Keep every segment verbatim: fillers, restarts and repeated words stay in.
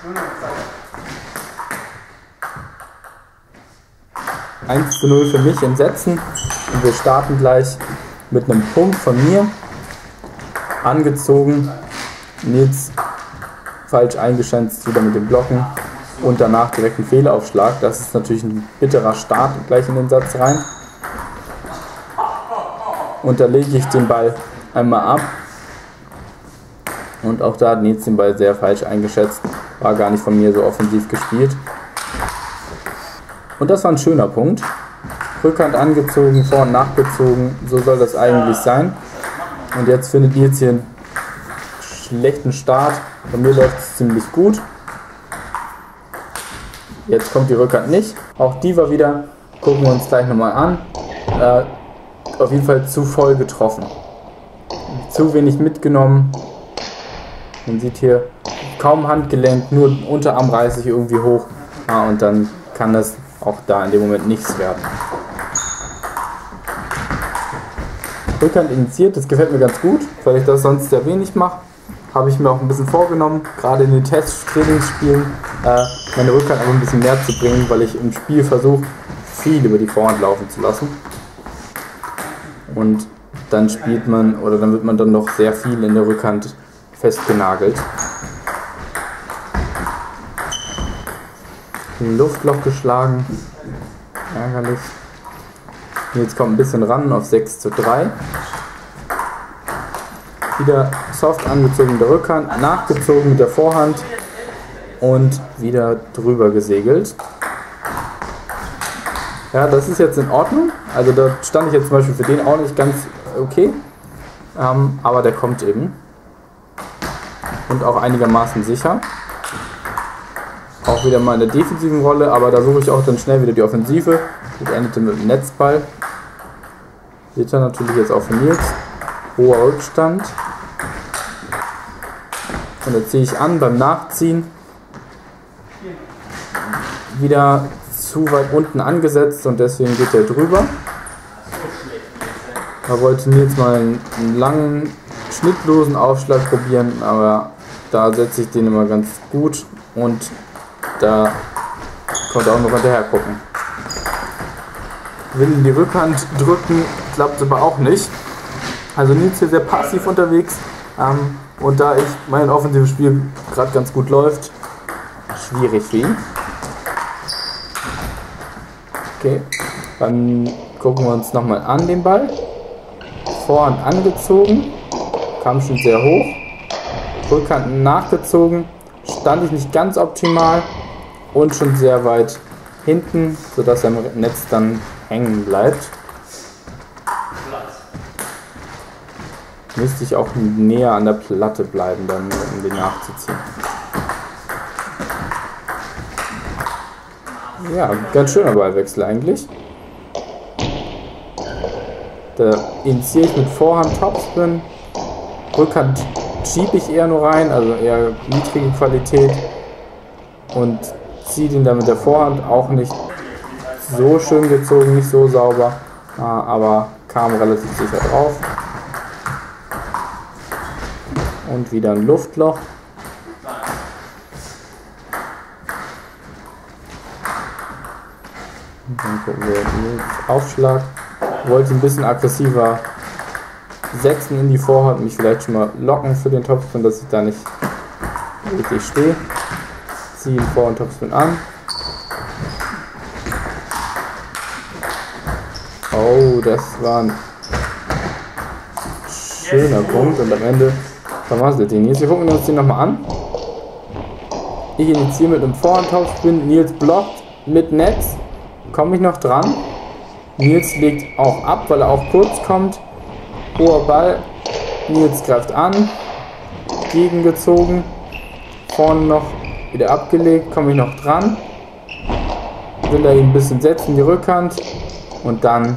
eins zu null für mich in Sätzen und wir starten gleich mit einem Punkt von mir. Angezogen, Nils falsch eingeschätzt, wieder mit dem Blocken und danach direkt ein Fehlaufschlag. Das ist natürlich ein bitterer Start gleich in den Satz rein. Und da lege ich den Ball einmal ab und auch da hat Nils den Ball sehr falsch eingeschätzt, war gar nicht von mir so offensiv gespielt. Und das war ein schöner Punkt. Rückhand angezogen, vor- und nachgezogen, so soll das eigentlich sein. Und jetzt findet Nils hier einen schlechten Start. Bei mir läuft es ziemlich gut. Jetzt kommt die Rückhand nicht. Auch die war wieder, gucken wir uns gleich nochmal an. Äh, auf jeden Fall zu voll getroffen. Zu wenig mitgenommen. Man sieht hier kaum Handgelenk, nur Unterarm reiße ich irgendwie hoch. Ah, und dann kann das auch da in dem Moment nichts werden. Rückhand initiiert, das gefällt mir ganz gut, weil ich das sonst sehr wenig mache. Habe ich mir auch ein bisschen vorgenommen, gerade in den Test-Trainingsspielen, äh, meine Rückhand einfach ein bisschen mehr zu bringen, weil ich im Spiel versuche, viel über die Vorhand laufen zu lassen. Und dann spielt man, oder dann wird man dann noch sehr viel in der Rückhand festgenagelt. Ein Luftloch geschlagen, ärgerlich. Jetzt kommt ein bisschen ran auf sechs zu drei. Wieder soft angezogen mit der Rückhand, nachgezogen mit der Vorhand und wieder drüber gesegelt. Ja, das ist jetzt in Ordnung. Also da stand ich jetzt zum Beispiel für den auch nicht ganz okay. Ähm, aber der kommt eben. Und auch einigermaßen sicher. Auch wieder mal in der defensiven Rolle, aber da suche ich auch dann schnell wieder die Offensive. Das endete mit dem Netzball. Seht ihr natürlich jetzt auch von Nils. Hoher Rückstand. Und jetzt ziehe ich an beim Nachziehen. Wieder zu weit unten angesetzt und deswegen geht er drüber. Da wollte Nils mal einen langen, schnittlosen Aufschlag probieren, aber da setze ich den immer ganz gut und da konnte er auch noch hinterher gucken. Will in die Rückhand drücken, klappt aber auch nicht. Also Nils hier sehr passiv unterwegs ähm, und da ich mein offensives Spiel gerade ganz gut läuft, schwierig für ihn. Okay, dann gucken wir uns nochmal an den Ball. Vorhand angezogen, kam schon sehr hoch. Rückhand nachgezogen, stand ich nicht ganz optimal und schon sehr weit hinten, sodass er im Netz dann hängen bleibt. Müsste ich auch näher an der Platte bleiben, dann, um den nachzuziehen. Ja, ganz schöner Ballwechsel eigentlich. Da initiiere ich mit Vorhand Topspin, Rückhand schiebe ich eher nur rein, also eher niedrige Qualität und ziehe den dann mit der Vorhand auch nicht so schön gezogen, nicht so sauber, aber kam relativ sicher drauf. Und wieder ein Luftloch. Und dann gucken wir den Aufschlag. Wollte ein bisschen aggressiver setzen in die Vorhand, mich vielleicht schon mal locken für den Topspin, dass ich da nicht richtig stehe. Ziehe den Vor- und Topspin an. Oh, das war ein schöner Punkt und am Ende vermasselt den Nils. Wir gucken uns den nochmal an. Ich initiiere mit einem Vorhand-Topspin, Nils blockt mit Netz, komme ich noch dran. Nils legt auch ab, weil er auch kurz kommt. Hoher Ball, Nils greift an, gegengezogen, vorne noch wieder abgelegt, komme ich noch dran. Will er ihn ein bisschen setzen, die Rückhand und dann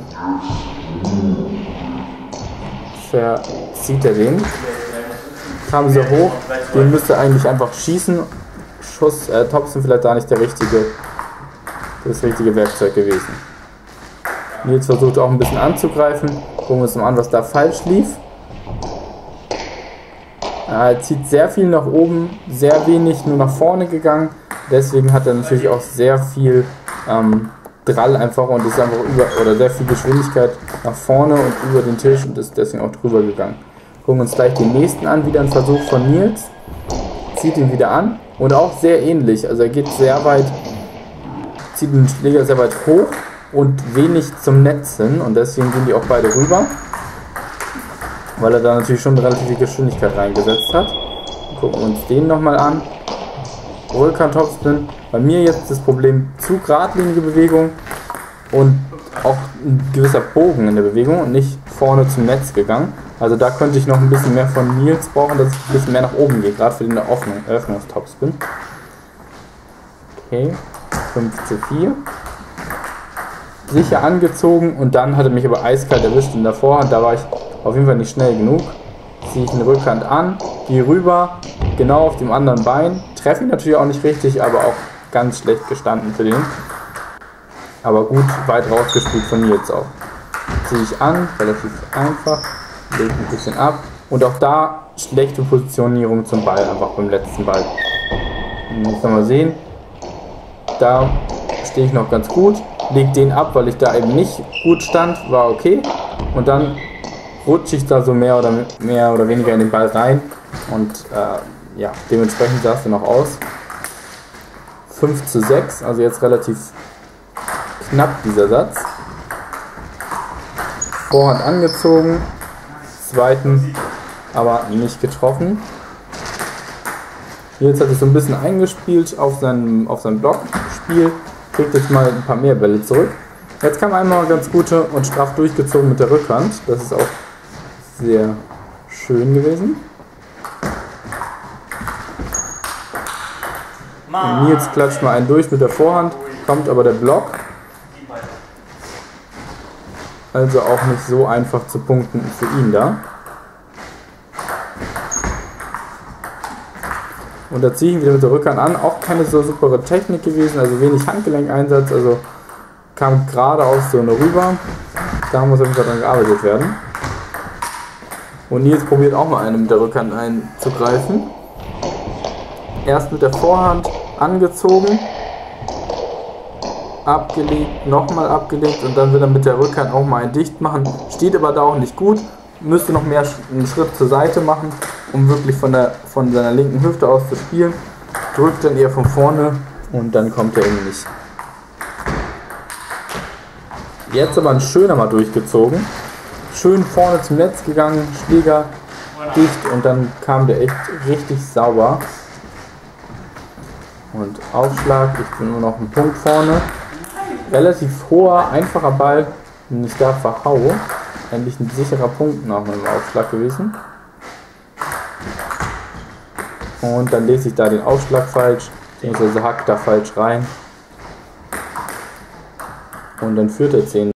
verzieht er den. Kam sehr hoch, den müsste er eigentlich einfach schießen. Schuss, äh, Topspin vielleicht da nicht der richtige, das richtige Werkzeug gewesen. Nils versucht auch ein bisschen anzugreifen. Gucken wir uns mal an, was da falsch lief. Er zieht sehr viel nach oben, sehr wenig nur nach vorne gegangen. Deswegen hat er natürlich auch sehr viel ähm, Drall einfach und ist einfach über, oder sehr viel Geschwindigkeit nach vorne und über den Tisch und ist deswegen auch drüber gegangen. Gucken uns gleich den nächsten an, wieder ein Versuch von Nils. Zieht ihn wieder an und auch sehr ähnlich. Also er geht sehr weit, zieht den Schläger sehr weit hoch und wenig zum Netz hin und deswegen gehen die auch beide rüber. Weil er da natürlich schon relativ viel Geschwindigkeit reingesetzt hat. Gucken wir uns den nochmal an. Rückhand Topspin. Bei mir jetzt das Problem zu geradlinige Bewegung und auch ein gewisser Bogen in der Bewegung und nicht vorne zum Netz gegangen. Also da könnte ich noch ein bisschen mehr von Nils brauchen, dass ich ein bisschen mehr nach oben gehe, gerade für den Eröffnungstopspin. Okay, fünf zu vier. Sicher angezogen und dann hat er mich aber eiskalt erwischt in der Vorhand. Da war ich auf jeden Fall nicht schnell genug. Ziehe ich eine Rückhand an, gehe rüber, genau auf dem anderen Bein. Treffe ihn natürlich auch nicht richtig, aber auch ganz schlecht gestanden für den. Aber gut weit rausgespielt von Nils auch. Ziehe ich an, relativ einfach, lege ein bisschen ab. Und auch da schlechte Positionierung zum Ball, einfach beim letzten Ball. Jetzt nochmal sehen. Da stehe ich noch ganz gut, lege den ab, weil ich da eben nicht gut stand, war okay. Und dann rutsche ich da so mehr oder, mehr oder weniger in den Ball rein und äh, ja, dementsprechend sah es dann auch aus. fünf zu sechs, also jetzt relativ knapp dieser Satz. Vorhand angezogen, zweiten aber nicht getroffen. Jetzt hat es so ein bisschen eingespielt auf sein, auf sein Blockspiel, kriegt jetzt mal ein paar mehr Bälle zurück. Jetzt kam einmal ganz gute und straff durchgezogen mit der Rückhand, das ist auch sehr schön gewesen. Und Nils klatscht mal einen durch mit der Vorhand, kommt aber der Block. Also auch nicht so einfach zu punkten für ihn da. Und da ziehe ich ihn wieder mit der Rückhand an, auch keine so super Technik gewesen, also wenig Handgelenkeinsatz, also kam geradeaus so eine rüber. Da muss auf jeden Fall dran gearbeitet werden. Und Nils probiert auch mal einen mit der Rückhand einzugreifen. Erst mit der Vorhand angezogen, abgelegt, nochmal abgelegt und dann will er mit der Rückhand auch mal einen dicht machen. Steht aber da auch nicht gut, müsste noch mehr einen Schritt zur Seite machen, um wirklich von, der, von seiner linken Hüfte aus zu spielen. Drückt dann eher von vorne und dann kommt er eben nicht. Jetzt aber ein schöner mal durchgezogen. Schön vorne zum Netz gegangen, Schläger dicht und dann kam der echt richtig sauber. Und Aufschlag, ich bin nur noch einen Punkt vorne. Relativ hoher, einfacher Ball, den ich da verhaue. Eigentlich ein sicherer Punkt nach meinem Aufschlag gewesen. Und dann lese ich da den Aufschlag falsch, beziehungsweise hack da falsch rein. Und dann führt er zehn.